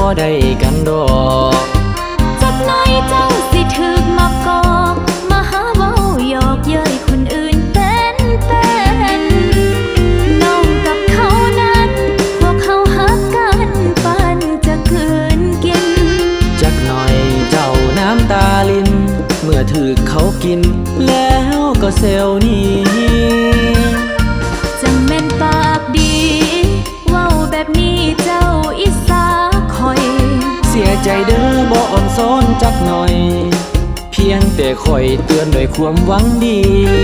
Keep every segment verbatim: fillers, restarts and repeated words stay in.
ได้กันดอกจักหน่อยเจ้าสิถึกมากอกมาหาเว้าหยอกเย้ยคนอื่นเป็นเป็นน้องกับเขานั้นพวกเขาหักกันปานจะคืนกินจักหน่อยเจ้าน้ำตาลินเมื่อถือเขากินแล้วก็เซลนี้จังแม่นปากดีเว้าแบบนี้เจ้าอิสาคอยเสียใจเด้อบ่อ่อนซ้อนจักหน่อยเพียงแต่คอยเตือนด้วยความหวังดี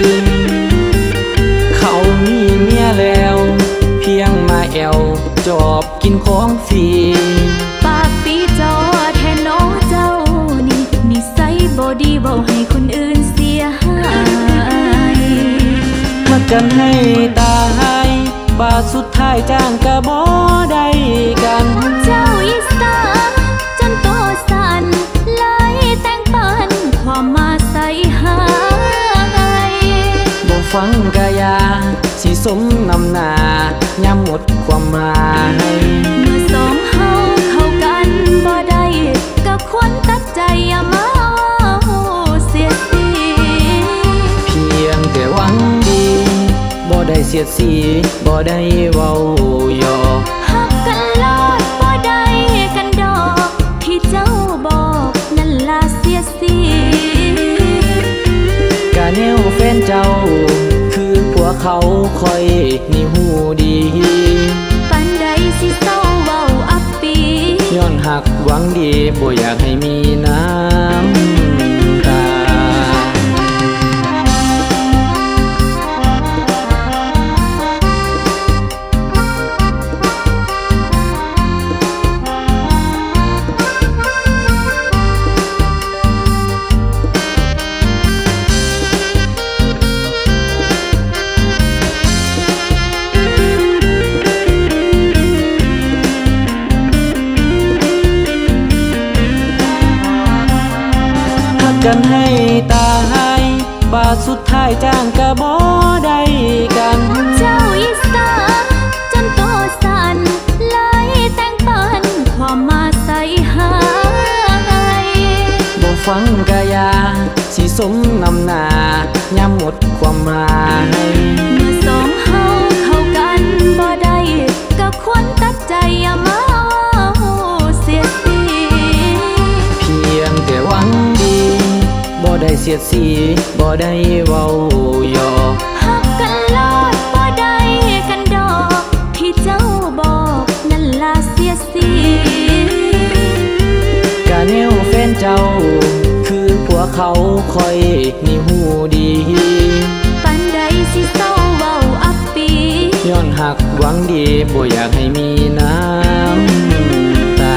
เขามีเมียแล้วเพียงมาแอวจอบกินของฟรีปากปีจอแทนน้องเจ้านี่นิสัยบ่ดีเว้าให้คนอื่นเสียหายหักกันให้ตายบาทสุดท้ายจ้างกะบ่ได้กันเจ้าอิสาจนโตสั่นเลยแต่งปันความมาใส่หายบ่ฟังกะยาสิสมนำหน้ายามหมดความหมายเมื่อสองเฮาเข้ากันบ่ได้ก็ควรตัดใจอย่ามาเสียสีเพียงแต่หวังดีบ่ได้เสียดสีบ่ได้เว้าหยอกหักกันลอดบ่ได้กันดอกที่เจ้าบอกนั่นล่ะเสียสีกะแนวแฟนเจ้าคือผัวเขาคอยนี่หูดีปานใดสิเศร้าเว้าอับปีย้อนหักหวังดีบ่อยากให้มีน้ำตากันให้ตายบาทสุดท้ายจ้างกะบ่ได้กันเจ้าอิสาจนโตสั่นเลยแต่งปันความมาใส่หายบ่ฟังกะยาสิสมนำหน้ายามหมดความหมายเมื่อสองเฮาเข้ากันบ่ได้ก็ควรตัดใจอย่ามาเสียสีเพียงแต่หวังดีบ่ได้เสียดสีบ่ได้เว้าหยอกหักกันลอดบ่ได้กันดอกที่เจ้าบอกนั่นล่ะเสียสีกะแนวแฟนเจ้าคือผัวเขาคอยนี่หูดีปานใดสิเศร้าเว้าอับปีย้อนหักหวังดีบ่อยากให้มีน้ำตา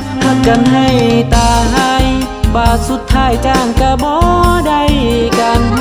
กันให้ตายบาทสุดท้ายจ้างกะบ่ได้กัน